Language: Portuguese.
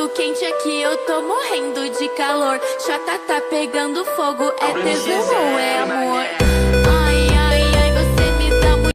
muito quente aqui, eu tô morrendo de calor. Chata tá pegando fogo, é tesão ou é amor?